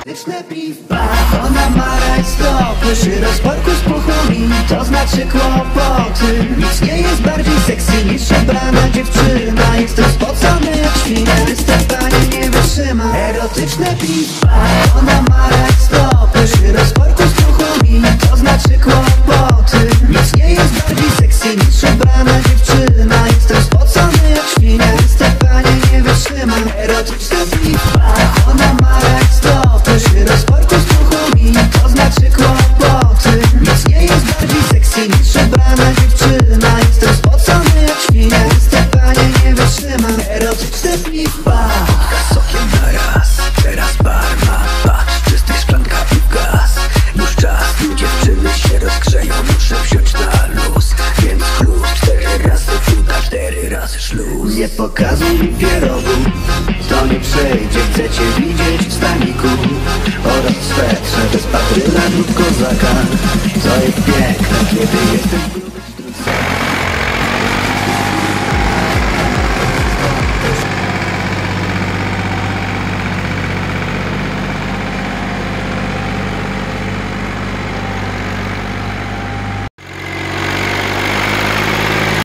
Erotyczne piwa, ona ma rajstopy, szyro z porku z puchumi, to znaczy kłopoty. Nic nie jest bardziej sexy niż przebrana dziewczyna. Jestem spocony jak świnia, występanie nie wytrzyma. Erotyczne piwa, ona ma rajstopy, szyro z porku z puchumi, to znaczy kłopoty. Nic nie jest bardziej sexy niż przebrana dziewczyna. Jestem spocony jak świnia, występanie nie wytrzyma. Erotyczne piwa, ona ma rajstopy, szyro z porku z puchumi, to znaczy kłopoty. Nic nie jest bardziej sexy niż przebrana dziewczyna. Jestem spocony jak świnia, występanie nie wytrzyma. Erotyczne piwa. Sokiem na raz, teraz barma, patrz, czystych szklanka i w gaz. Już czas, dziewczyny się rozgrzeją, muszę wziąć na luz. Więc klub 4 razy woda, 4 razy szluz. Nie pokazuj mi pierogu, to nie przejdzie. Chcę cię widzieć w staniku oraz w swetrze bez patryna lub kozaka. To jest piękne, kiedy jestem